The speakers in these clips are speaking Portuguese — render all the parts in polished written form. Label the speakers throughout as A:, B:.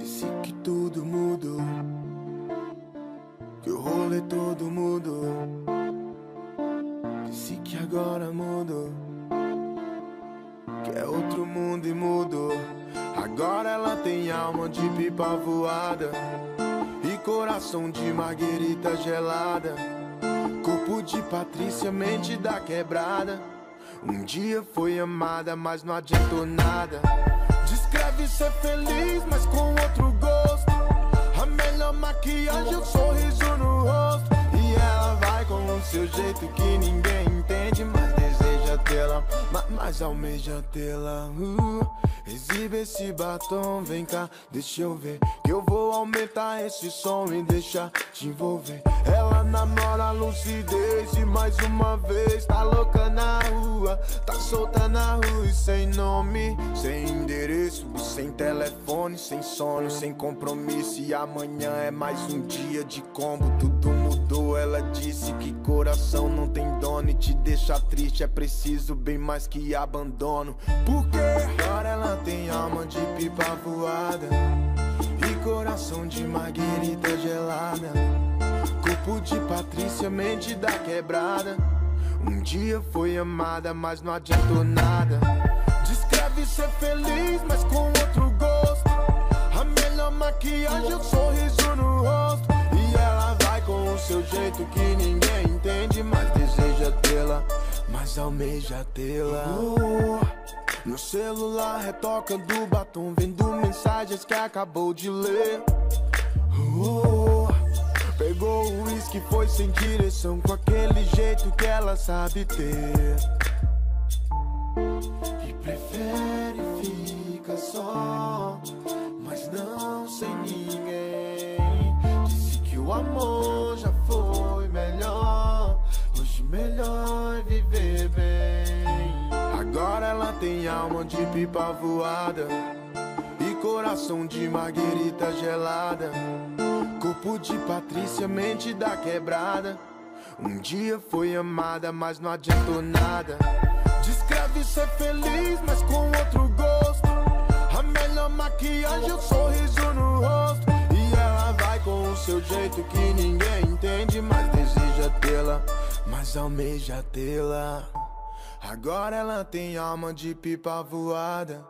A: Disse que tudo mudou, que o rolê todo mudou. Disse que agora mudou, que é outro mundo e mudou. Agora ela tem alma de pipa voada e coração de marguerita gelada, corpo de Patrícia, mente da quebrada. Um dia foi amada, mas não adiantou nada. Descreve ser feliz, mas com outro gosto. A melhor maquiagem é o sorriso no rosto. E ela vai com o seu jeito que ninguém entende, mas deseja tê-la, mas almeja tê-la. Exibe esse batom, vem cá, deixa eu ver, que eu vou aumentar esse som e deixar te envolver. Ela namora a lucidez e mais uma vez tá louca na rua, tá solta na rua e sem nome, sem endereço, sem telefone, sem sono, sem compromisso. E amanhã é mais um dia de combo, tudo mudou. Ela disse que coração não tem dono e te deixa triste é preciso bem mais que abandono. Porque agora ela tem alma de pipa voada e coração de marguerita gelada, corpo de Patrícia, mente da quebrada. Um dia foi amada, mas não adiantou nada. Descreve ser feliz, mas com outro gosto. A melhor maquiagem é o sorriso no rosto. E ela vai com o seu jeito que ninguém entende, mas deseja tê-la, mas almeja tê-la. No celular retoca do batom, vendo mensagens que acabou de ler. Pegou o uísque, foi sem direção, com aquele jeito que ela sabe ter. E prefere ficar só, mas não sem ninguém. Disse que o amor já foi melhor, hoje melhor é viver bem. Agora ela tem alma de pipa voada e coração de marguerita gelada, corpo de Patrícia, mente da quebrada. Um dia foi amada, mas não adiantou nada. Descreve ser feliz, mas com outro gosto. A melhor maquiagem é o sorriso no rosto. E ela vai com o seu jeito que ninguém entende, mas deseja tê-la, mas almeja tê-la. Agora ela tem alma de pipa voada.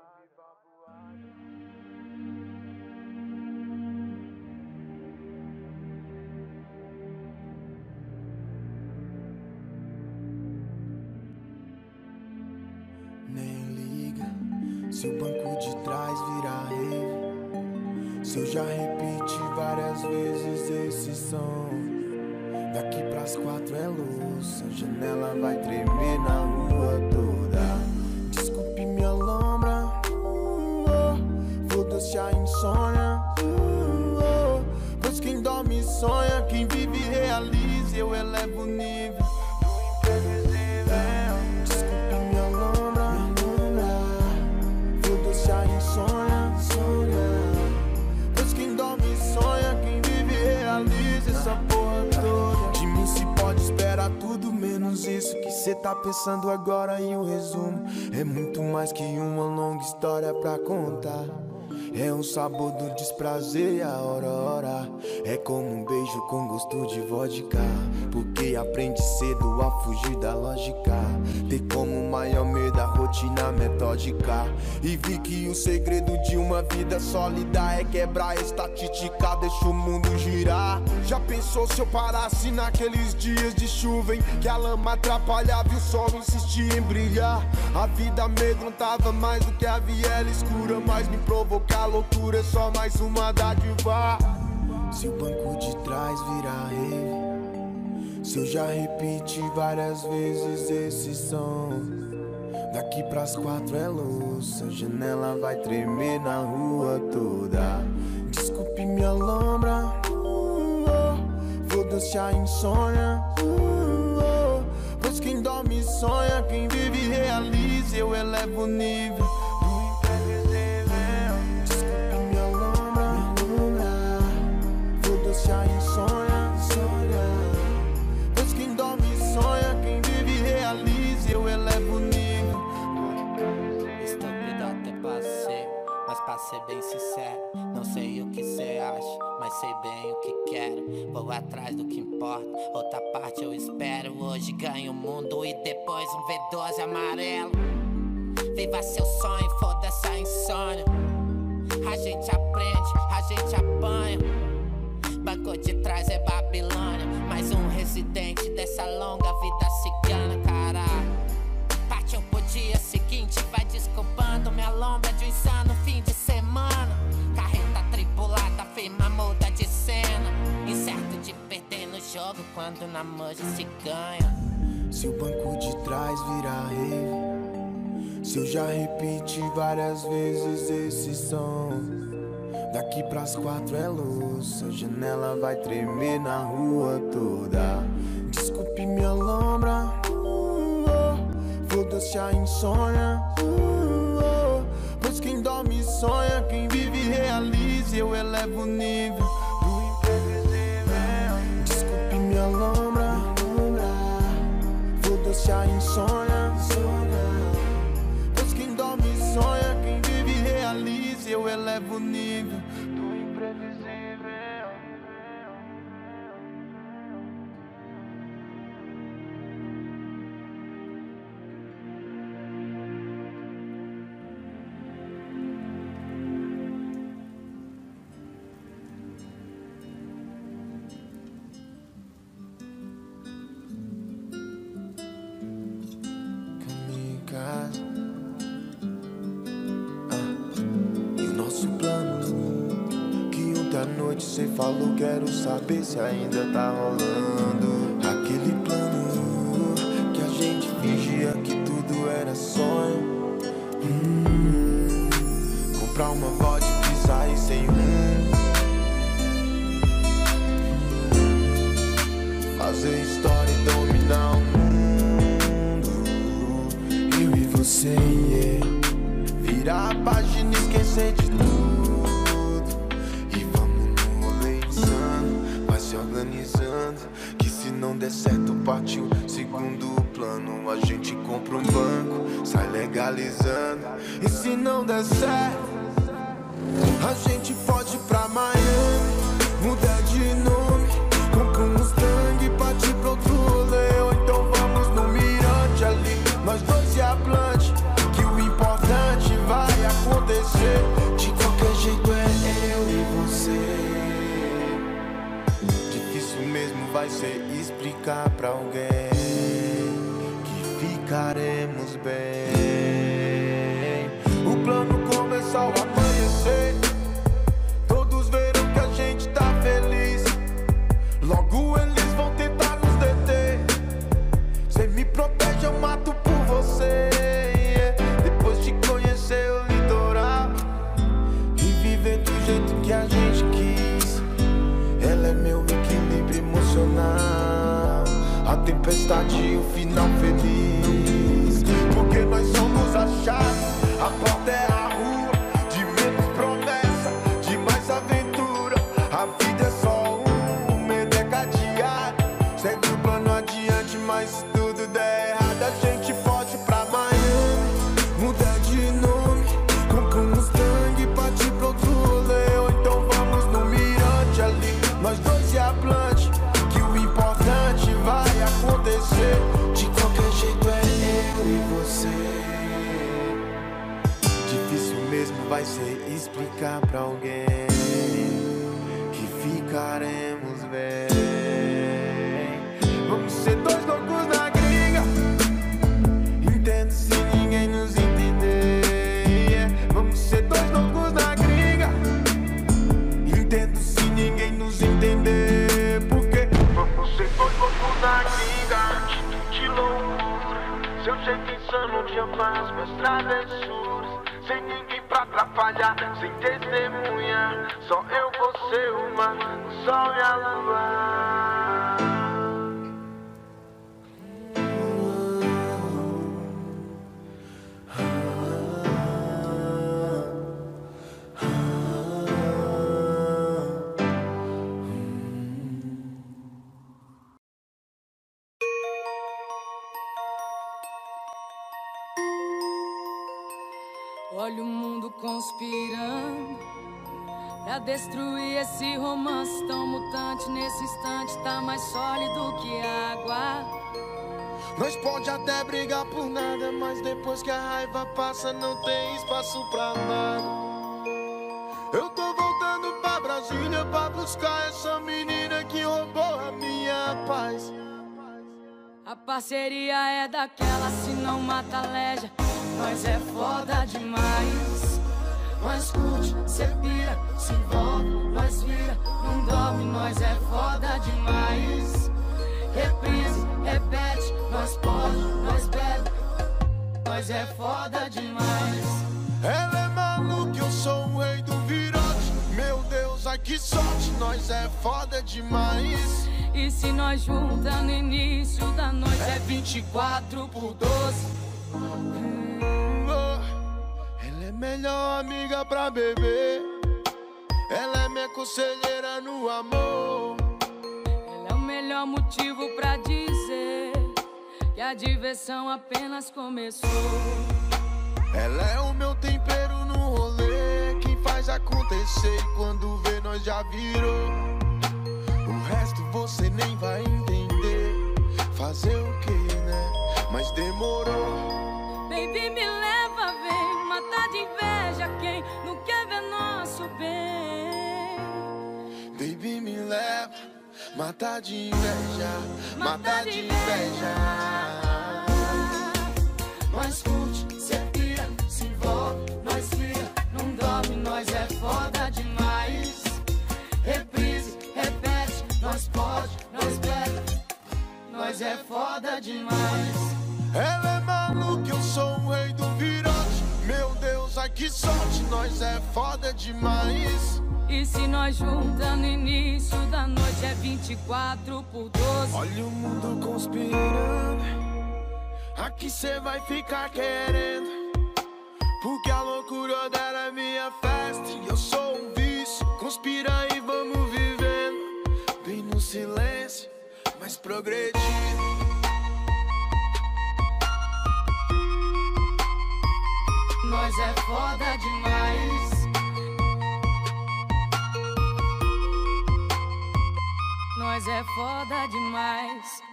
A: Nem liga se o banco de trás virar rave, se eu já repeti várias vezes esse som. Daqui pras 4 é luz, a janela vai tremer na rua toda. Desculpe minha lombra, foda-se a insônia, pois quem dorme sonha, quem vive realiza, eu elevo o nível do imprevisível. Desculpe minha lombra, foda-se a insônia, pois quem dorme sonha, quem vive realiza essa porra toda. De mim se pode esperar tudo menos isso que cê tá pensando agora. E o resumo é muito mais que uma longa história pra contar. É um sabor do desprazer e a hora. É como um beijo com gosto de vodka, porque aprende cedo a fugir da lógica. Ter como maior medo a rotina metódica. E vi que o segredo de uma vida sólida é quebrar a estatística, deixa o mundo girar. Já pensou se eu parasse naqueles dias de chuva em que a lama atrapalhava e o sol insistia em brilhar? A vida amedrontava mais do que a viela escura, mas me provocar loucura é só mais uma dádiva. Se o banco de trás virar rave, se eu já repeti várias vezes esse som. Daqui pras 4 é luz, a janela vai tremer na rua toda. Desculpe minha lombra, foda-se a insônia, pois quem dorme sonha, quem vive realiza, eu elevo o nível do imprevisível. Desculpe minha lombra, foda-se a insônia, pois quem dorme sonha, quem vive realiza, eu elevo o nível.
B: Estúpido até passei, mas pra ser bem sincero. Não sei o que cê acha, mas sei bem o que quero. Vou atrás do que importa, outra parte eu espero. Hoje ganho o mundo e depois um V12 amarelo. Viva seu sonho, foda-se a insônia. A gente aprende, a gente apanha. Banco de trás é Babilônia. Mais um residente dessa longa vida cigana, caralho. Partiu pro dia seguinte, vai desculpando minha lombra de um insano fim de semana. Carreta tripulada, firma muda de cena. Incerto de perder no jogo quando na moja se ganha.
A: Se o banco de trás virar rave, se eu já repeti várias vezes esse som, daqui pras 4 é luz, a janela vai tremer na rua toda. Desculpe minha lombra, foda-se a insônia, pois quem dorme sonha, quem vive realiza. Eu elevo o nível do imprevisível. Desculpe minha lombra, foda-se a insônia, pois quem dorme sonha, quem vive realiza. Eu elevo o nível do imprevisível. E o nosso plano, que ontem à noite cê falou, quero saber se ainda tá rolando. Aquele plano que a gente fingia que tudo era sonho. Comprar uma vodka e sair sem rumo. Fazer história e dominar o mundo. Eu e você, yeah. Virar a página e esquecer de tudo. E vamos no rolê insano, vai se organizando, que se não der certo partiu segundo plano. A gente compra um banco, sai legalizando. E se não der certo, a gente pode ir pra Miami, mudar de nome, compra um Mustang e partir pro outro rolê. Ou então vamos no mirante ali, nós dois e a Blanche, que o importante vai acontecer. De qualquer jeito é eu e você. Difícil mesmo vai ser explicar pra alguém que ficaremos bem. O plano começou a amanhecer, todos viram que a gente tá feliz. Logo eles vão tentar nos deter. Cê me protege, eu mato por você, yeah. Depois de conhecer o litoral e viver do jeito que a gente quis, ela é meu equilíbrio emocional, a tempestade e o final feliz. Porque nós somos a chave, a porta é a rua. De menos promessa, de mais aventura. A vida é só um medo é cadeado. Segue o plano adiante, mas se tudo der errado, a gente pode ir pra Miami, mudar de nome, compra um Mustang e partir pro outro rolê. Ou então vamos no mirante ali, nós dois e a Blanche, que o importante vai acontecer. De qualquer jeito é eu e você. Difícil mesmo vai ser explicar pra alguém que ficaremos bem. Vamos ser dois loucos na gringa, entendo se ninguém nos entender, yeah. Vamos ser dois loucos na gringa, entendo se ninguém nos entender. Porque vamos ser dois loucos na gringa, atitude de loucura. Seu jeito insano de amar as minhas travessuras. Sem ninguém pra atrapalhar, sem testemunha. Só eu, você, o mar, o sol e a lua.
C: Olha o mundo conspirando pra destruir esse romance tão mutante. Nesse instante tá mais sólido que água.
A: Nós pode até brigar por nada, mas depois que a raiva passa não tem espaço pra nada. Eu tô voltando pra Brasília pra buscar essa menina que roubou a minha paz.
C: A parceria é daquela, se não mata a leja. Nós é foda demais. Nós curte, cê pira, se envolve, nós vira, não dorme, nós é foda demais. Reprise, repete, nós pode, nós bebe, nós é foda demais.
A: Ela é maluca, eu sou o rei do virote. Meu Deus, ai que sorte, nós é foda demais.
C: E se nós junta no início da noite é 24 por 12.
A: Ela é melhor amiga pra beber. Ela é minha conselheira no amor.
C: Ela é o melhor motivo pra dizer que a diversão apenas começou.
A: Ela é o meu tempero no rolê, quem faz acontecer e quando vê nós já virou. O resto você nem vai entender. Fazer o que, né? Mas demorou.
C: Baby, me leva, vem matar de inveja quem não quer ver nosso bem.
A: Baby, me leva, matar de inveja, matar de inveja.
C: Nós curte, cê pira, se envolve, nós vira, não dorme, nós é foda demais. Reprise, repete, nós pode, nós bebe, nós é foda demais.
A: Ela é maluca, eu sou o rei do virote. Meu Deus, ai que sorte, nós é foda demais.
C: E se nós junta no início da noite é 24 por 12.
A: Olha o mundo conspirando, aqui cê vai ficar querendo. Porque a loucura dela é minha festa e eu sou um vício. Conspira e vamos vivendo, bem no silêncio, mas progredindo.
C: Nós é foda demais. Nós é foda demais.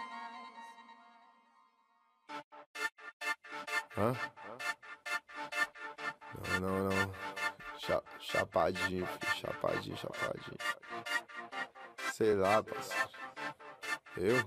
A: Hã? Não. Chapadinho, filho. Chapadinho. Sei lá, parceiro. Eu?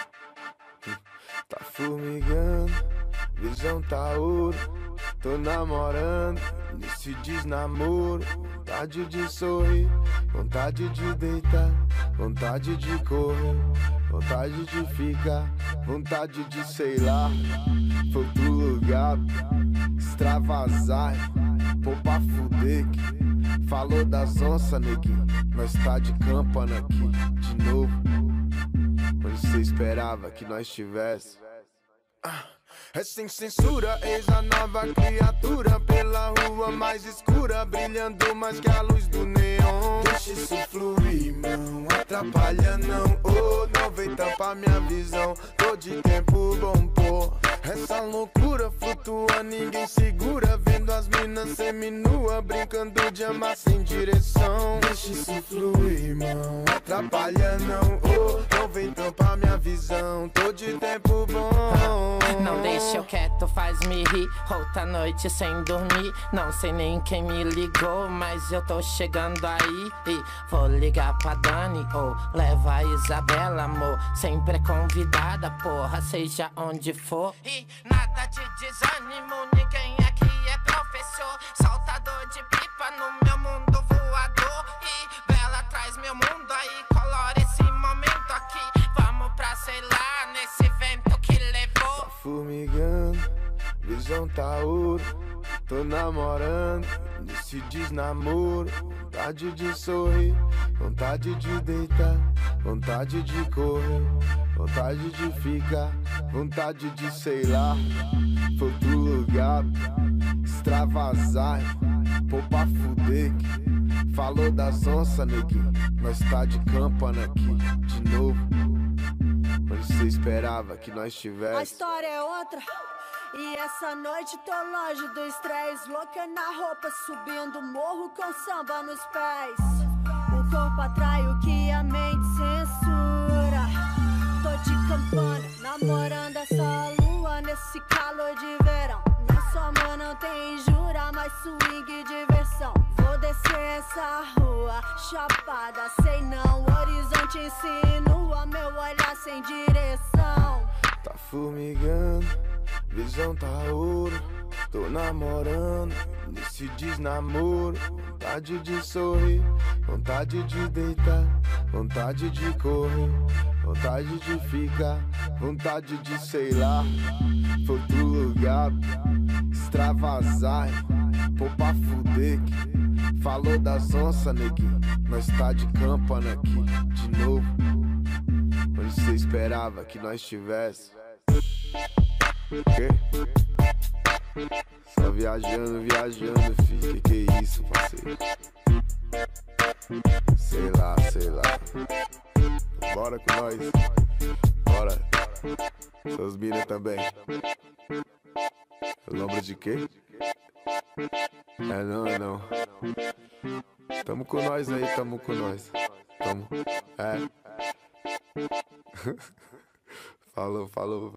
A: Tá formigando, visão tá ouro. Tô namorando, nesse desnamoro. Vontade de sorrir, vontade de deitar, vontade de correr, vontade de ficar, vontade de sei lá. Foi pro lugar, extravasar, pô pra fuder. Falou das onças, neguinho, nós tá de campana aqui, de novo. Onde cê esperava que nós tivesse? É sem censura, eis a nova criatura. Pela rua mais escura, brilhando mais que a luz do neon. Deixa isso fluir, não atrapalha não. Oh, não vem tampar minha visão. Tô de tempo bom, pô. Essa loucura flutua, ninguém segura. Vendo as minas seminua, brincando de amar sem direção. Deixa isso fluir, não atrapalha não. Oh, não vem tampar minha visão. Tô de tempo bom.
B: Não deixa eu quieto, faz-me rir. Outra noite sem dormir. Não sei nem quem me ligou, mas eu tô chegando aí. E vou ligar pra Dani ou leva a Isabela, amor. Sempre é convidada, porra, seja onde for. E nada de desânimo, ninguém aqui é professor. Soltador de pipa no meu mundo voador. E Bela traz meu mundo aí, colore esse momento aqui. Vamos pra, sei lá, nesse vento que levou.
A: Formigando, visão tá ouro. Tô namorando, nesse desnamoro. Vontade de sorrir, vontade de deitar, vontade de correr, vontade de ficar, vontade de sei lá. Foi pro lugar, extravasar, pô pra fuder. Falou das onças, neguinho, nós tá de campana aqui, de novo. Onde cê esperava que nós tivesse?
D: A história é outra. E essa noite tô longe do estresse, louca na roupa, subindo morro com samba nos pés. O corpo atrai o que a mente censura. Tô de campana, namorando essa lua nesse calor de verão. Nosso amor não tem jura, mas swing e diversão. Vou descer essa rua, chapada, sei não. Horizonte insinua, meu olhar sem direção.
A: Tá formigando, visão tá ouro. Tô namorando, nesse desnamoro. Vontade de sorrir, vontade de deitar, vontade de correr, vontade de ficar, vontade de sei lá, for outro lugar, extravasar, pô pra fuder. Falou das onças, neguinho, nós tá de campana aqui, de novo. Onde cê esperava que nós tivesse? Quê? Só viajando, filho. Que é isso, parceiro? Sei lá. Bora com nós. Bora. Seus mina também. Lembra de quê? É não. Tamo com nós aí, tamo com nós. Tamo. É. Falou.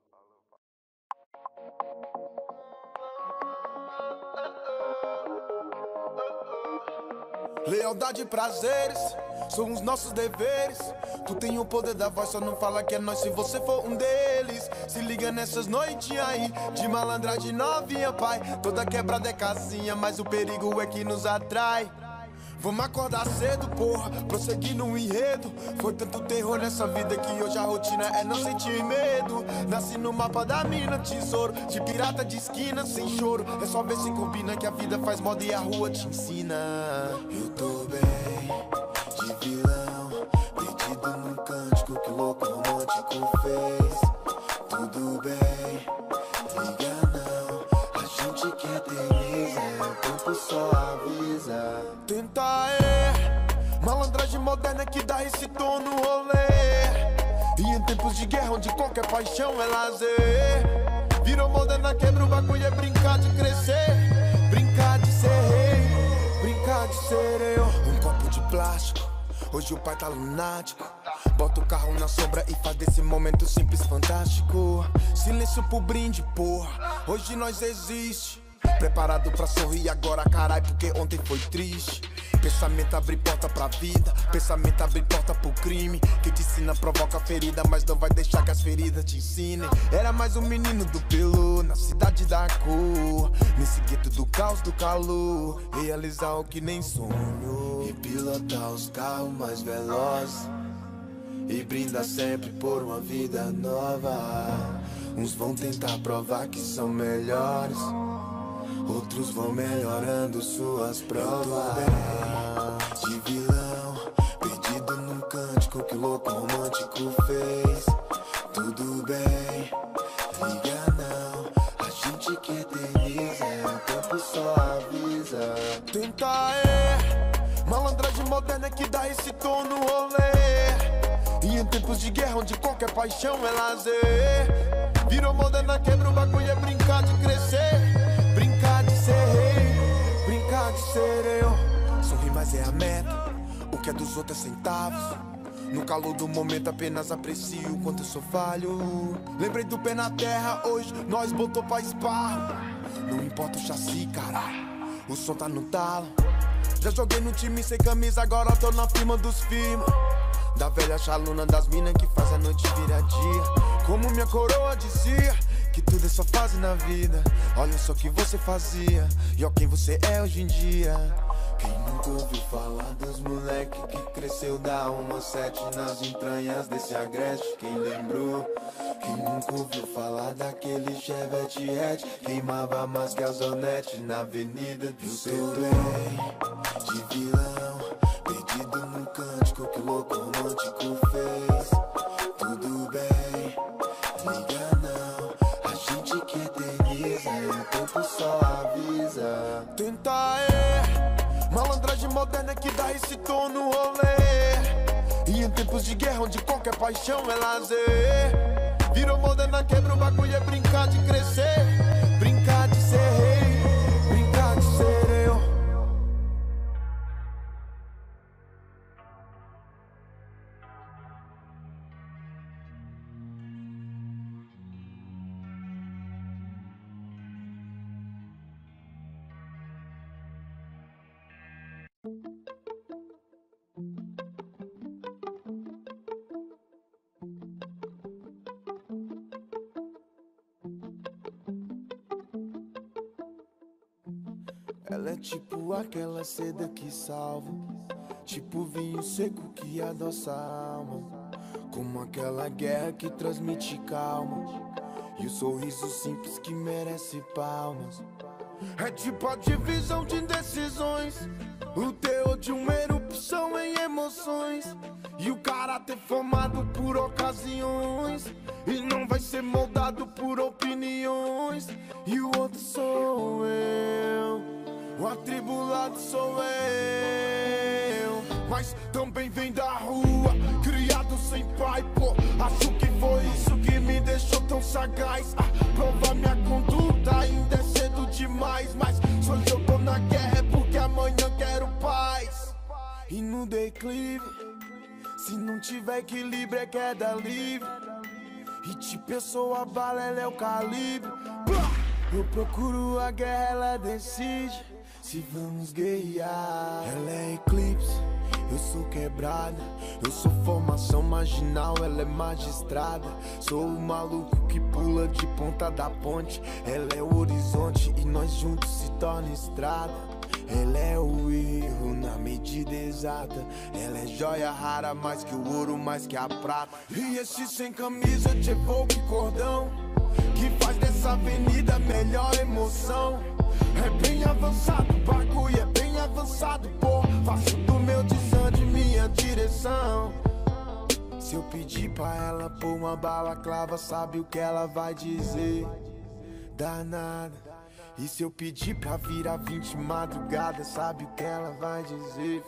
A: Lealdade e prazeres são os nossos deveres. Tu tem o poder da voz, só não fala que é nós se você for um deles. Se liga nessas noites aí, de malandragem novinha, pai. Toda quebrada é casinha, mas o perigo é que nos atrai. Vamos acordar cedo, porra, prosseguir no enredo. Foi tanto terror nessa vida que hoje a rotina é não sentir medo. Nasci no mapa da mina, tesouro, de pirata de esquina, sem choro. É só ver se combina que a vida faz moda e a rua te ensina. Eu tô bem, de vilão, perdido num cântico que o louco romântico fez. Tudo bem, liga não, a gente que eterniza, o tempo só avisa. Tenta malandragem moderna que dá esse tom no rolê. E em tempos de guerra onde qualquer paixão é lazer, virou moderna, quebra o bagulho, é brincar de crescer. Brincar de ser rei, brincar de ser eu. Um copo de plástico, hoje o pai tá lunático. Bota o carro na sombra e faz desse momento simples fantástico. Silêncio pro brinde, porra, hoje nós existe. Preparado pra sorrir agora, carai, porque ontem foi triste. Pensamento abre porta pra vida, pensamento abre porta pro crime. Que te ensina provoca ferida, mas não vai deixar que as feridas te ensinem. Era mais um menino do pelo, na cidade da cor. Nesse gueto do caos, do calor. Realizar o que nem sonho. E pilotar os carros mais velozes. E brinda sempre por uma vida nova. Uns vão tentar provar que são melhores, outros vão melhorando suas provas. De vilão, perdido num cântico que o louco romântico fez. Tudo bem, liga não, a gente que eterniza, o tempo só avisa. Tenta malandragem moderna que dá esse tom no rolê. E em tempos de guerra onde qualquer paixão é lazer, virou moderna, quebra o bagulho, é brincar de crescer. Brincar de ser rei, brincar de ser eu. Sorrir, mas é a meta, o que é dos outros é centavos. No calor do momento apenas aprecio o quanto eu sou falho. Lembrei do pé na terra, hoje nós botou pra esbarro. Não importa o chassi, caralho, o som tá no talo. Já joguei no time sem camisa, agora tô na firma dos firma. Da velha chaluna das minas que faz a noite virar dia. Como minha coroa dizia, que tudo é só fase na vida. Olha só o que você fazia e ó quem você é hoje em dia. Quem nunca ouviu falar dos moleque que cresceu da 1-7 nas entranhas desse agreste? Quem lembrou? Quem nunca ouviu falar daquele Chevette hatch? Queimava mais que a Zonete na avenida do seu bem. De vilão, perdido num cântico que o louco romântico fez. Tudo bem, liga não, a gente que eterniza, o tempo só avisa. Tenta malandragem moderna que dá esse tom no rolê. E em tempos de guerra onde qualquer paixão é lazer, Virou moderna, quebra o bagulho, é brincar de crescer. Brincar de ser rei, brincar de ser eu. Ela é tipo aquela seda que salva, tipo vinho seco que adoça a alma, como aquela guerra que transmite calma, e o sorriso simples que merece palmas. É tipo a divisão de decisões, o teor de uma erupção em emoções, e o caráter formado por ocasiões, e não vai ser moldado por opiniões. E o outro sou eu, o atribulado sou eu, mas também vem da rua, criado sem pai, pô. Acho que foi isso que me deixou tão sagaz. Provar minha conduta ainda é cedo demais, mas se hoje eu tô na guerra é porque amanhã quero paz. E no declive, se não tiver equilíbrio é queda livre, e tipo eu sou a bala, ela é o calibre. Eu procuro a guerra, ela decide se vamos guerrear. Ela é eclipse, eu sou quebrada. Eu sou formação marginal, ela é magistrada. Sou o maluco que pula de ponta da ponte. Ela é o horizonte e nós juntos se torna estrada. Ela é o erro na medida exata. Ela é joia rara, mais que o ouro, mais que a prata. E esse sem camisa de evoque cordão, que faz dessa avenida a melhor emoção. É bem avançado o bagulho, é bem avançado, pô. Faço do meu desande minha direção. Se eu pedir pra ela pôr uma balaclava, sabe o que ela vai dizer? Danada. E se eu pedir pra virar 20 madrugada, sabe o que ela vai dizer?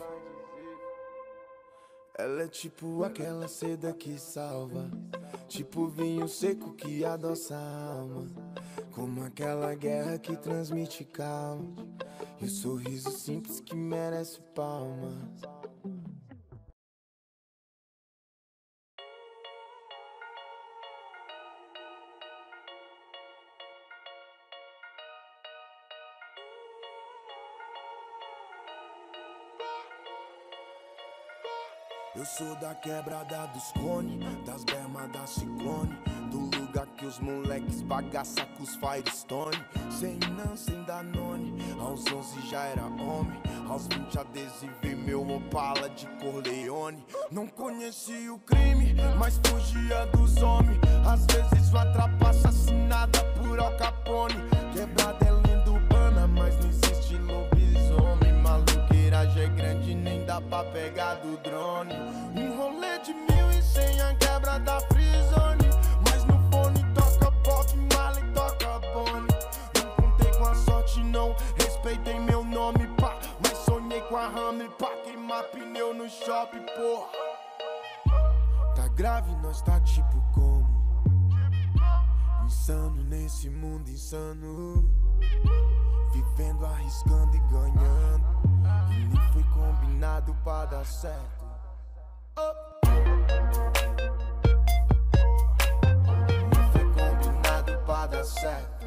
A: Ela é tipo aquela seda que salva, tipo vinho seco que adoça a alma, como aquela guerra que transmite calma, e o sorriso simples que merece palmas. Eu sou da quebrada dos cone, das bermas da ciclone, do lugar que os moleques bagaça com os Firestone. Sem não, sem Danone, aos 11 já era homem, aos 20 adesivei meu Opala de Corleone. Não conheci o crime, mas fugia dos homens. Às vezes uma trapa assassinada por Al Capone. Quebrada é linda urbana, mas não existe lobisomem. Maluqueiragem é grande, nem dá pra pegar do drone. Um rolê de 1100, a quebra da Freezone, mas no fone toca Bob Marley, toca Bonnie. Não contei com a sorte não, respeitei meu nome, pá, mas sonhei com a Hammer pra queimar pneu no shopping, porra. Tá grave, nós tá tipo como insano nesse mundo insano, vivendo, arriscando e ganhando, e nem foi combinado pra dar certo. Não foi combinado pra dar certo.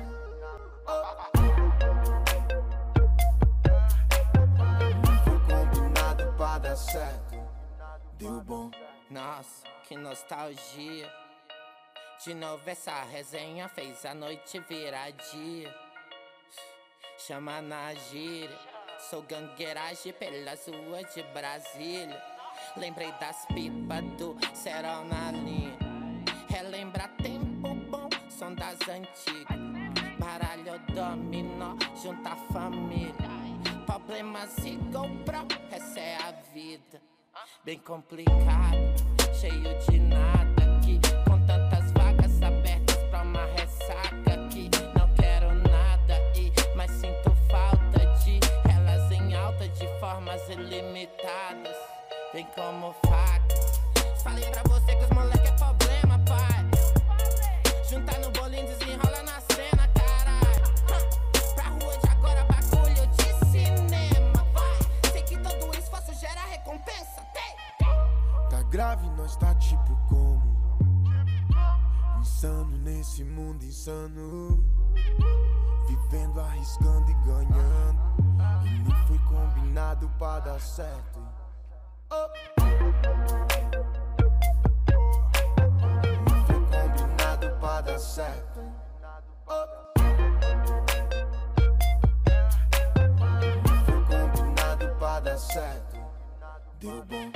A: Não foi combinado pra dar certo. Deu bom.
B: Nossa, que nostalgia. De novo essa resenha fez a noite virar dia. Chama na gíria, sou gangueiragem pelas ruas de Brasília. Lembrei das pipas do Serol na linha. Relembra tempo bom, som das antigas. Baralho dominó, junta a família. Problemas e GoPro, essa é a vida. Bem complicado, cheio de nada aqui, com tantas vagas abertas pra uma ressaca aqui. Não quero nada e mas sinto falta de elas em alta de formas ilimitadas. Vem como facas. Falei pra você que os moleque é problema, pai.
A: grave, nós tá tipo como insano nesse mundo insano, vivendo, arriscando e ganhando, e nem foi combinado pra dar certo. Nem foi combinado pra dar certo. Nem foi combinado pra dar certo. Deu bom.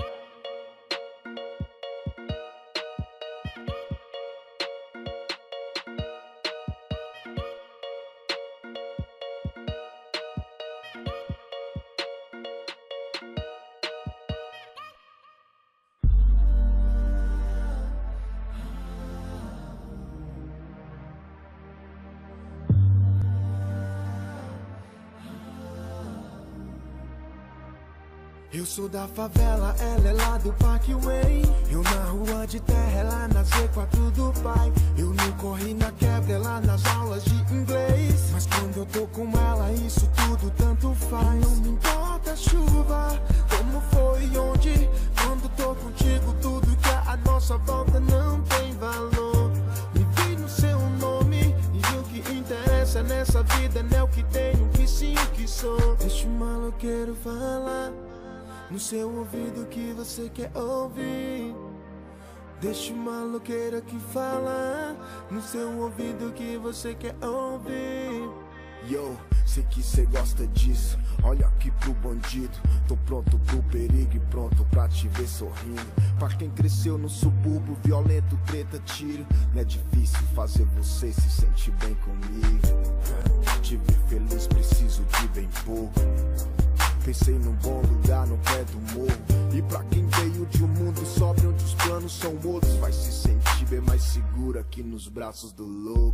A: Eu sou da favela, ela é lá do Parkway. Eu na rua de terra, ela na Z4 do pai. Eu não corri na quebra, ela nas aulas de inglês. Mas quando eu tô com ela, isso tudo tanto faz. Não me importa a chuva, como foi e onde. Quando tô contigo, tudo que é a nossa volta não tem valor. Me vi no seu nome, e o que interessa nessa vida não é o que tenho, que sim o que sou. Deixa o maloqueiro falar no seu ouvido que você quer ouvir. Deixa o maloqueiro aqui falar no seu ouvido que você quer ouvir. Yo, sei que cê gosta disso. Olha aqui pro bandido. Tô pronto pro perigo e pronto pra te ver sorrindo. Pra quem cresceu no subúrbio, violento, treta, tiro. Não é difícil fazer você se sentir bem comigo. Te ver feliz, preciso de bem pouco. Pensei num bom lugar no pé do morro. E pra quem veio de um mundo sóbrio onde os planos são outros, vai se sentir bem mais seguro aqui nos braços do louco.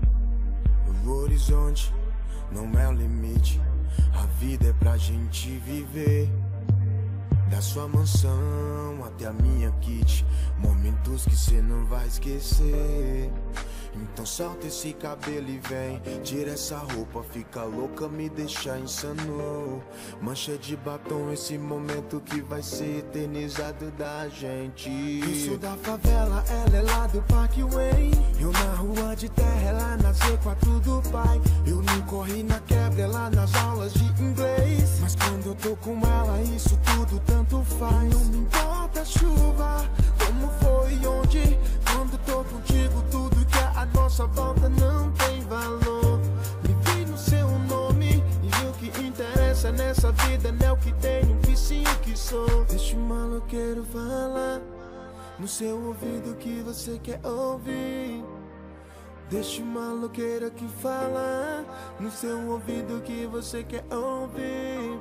A: O horizonte não é o limite, a vida é pra gente viver. Da sua mansão até a minha kit, momentos que cê não vai esquecer. Então solta esse cabelo e vem, tira essa roupa, fica louca, me deixa insano. Mancha de batom, esse momento que vai ser eternizado da gente. Eu sou da favela, ela é lá do Parkway. Eu na rua de terra, ela na Z4 do pai. Eu não corri na quebra, ela nas aulas de inglês. Mas quando eu tô com ela, isso tudo tanto faz. Não me importa a chuva, como foi e onde. Quando tô contigo, tudo que é a nossa volta não tem valor. Me vi no seu nome, e o que interessa nessa vida não é o que tenho, que sim o que sou. Deixa o maloqueiro falar no seu ouvido que você quer ouvir. Deixa o maloqueiro aqui falar no seu ouvido que você quer ouvir.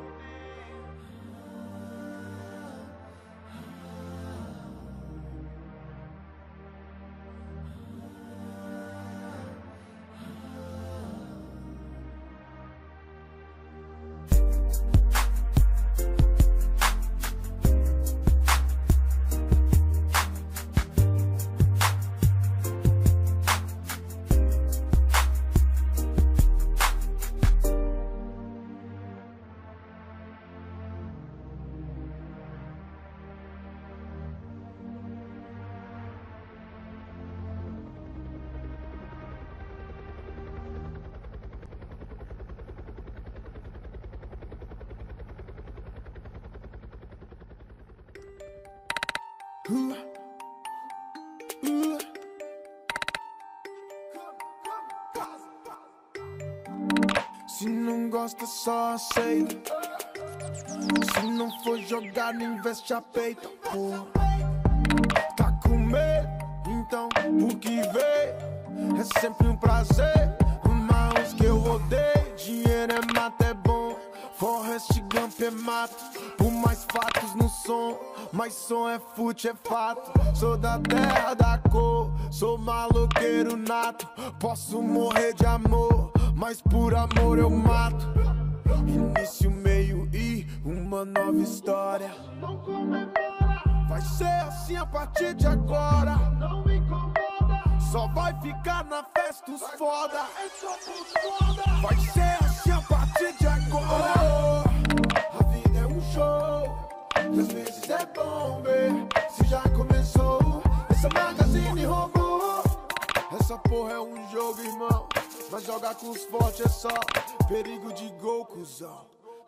A: Se não gosta, só aceita. Se não for jogar, não investe a peita, porra. Tá com medo? Então, o que vê é sempre um prazer. Mas que eu odeio, dinheiro é mato, é bom. Forrest Gump é mato, por mais fatos no som. Mas som é fute, é fato. Sou da terra da cor, sou maloqueiro nato. Posso morrer de amor, mas por amor eu mato. Início, meio e uma nova história. Vai ser assim a partir de agora. Só vai ficar na festa os foda. Vai ser assim a partir de agora. A vida é um show, às vezes é bom ver se já começou. Essa magazine roubou. Essa porra é um jogo, irmão, mas jogar com os fortes é só perigo de gol, cuzão.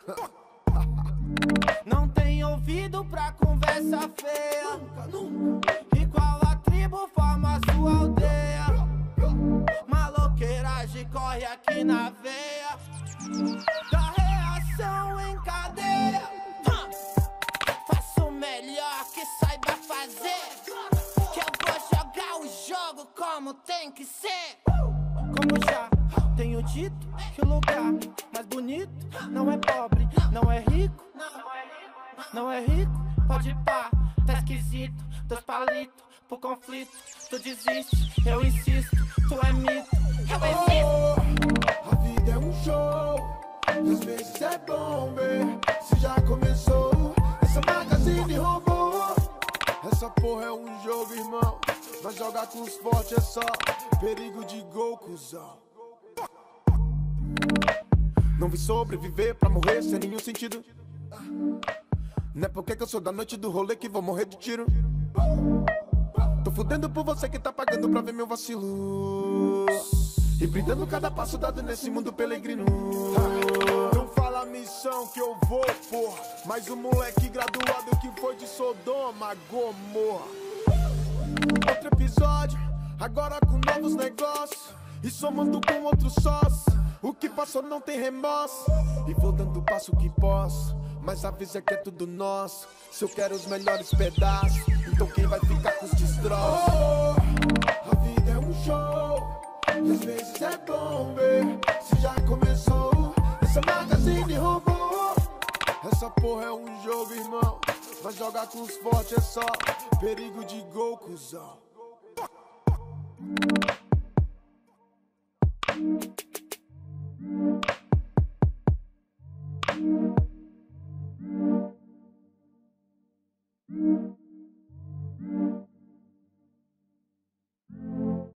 B: Não tem ouvido pra conversa feia. E qual a tribo forma sua aldeia? Maloqueiragem corre aqui na veia. Da reação em cadeia. Faço o melhor que saiba fazer. Que eu vou jogar o jogo como tem que ser. Como já tenho dito, que o lugar mais bonito não é pobre, não é rico. Não é rico, pode pá, tá esquisito. 2 palitos pro conflito. Tu desiste, eu insisto, tu é mito, eu existo.
A: A vida é um show, e às vezes é bom ver se já começou. Essa magazine roubou. Essa porra é um jogo, irmão, mas jogar com os fortes é só perigo de gol, cuzão. Não vim sobreviver pra morrer sem nenhum sentido. Não é porque que eu sou da noite do rolê que vou morrer de tiro. Tô fudendo por você que tá pagando pra ver meu vacilo. E brindando cada passo dado nesse mundo peregrino. Não fala a missão que eu vou, porra, mas o moleque graduado que foi de Sodoma, Gomorra. Outro episódio, agora com novos negócios e somando com outros sócios. O que passou não tem remorso. E vou dando o passo que posso, mas avisa que é tudo nosso. Se eu quero os melhores pedaços, então quem vai ficar com os destroços? A vida é um show, e às vezes é bom ver se já começou. Essa magazine roubou. Essa porra é um jogo, irmão, mas jogar com os fortes é só perigo de gol, cuzão.
E: Mm-hmm.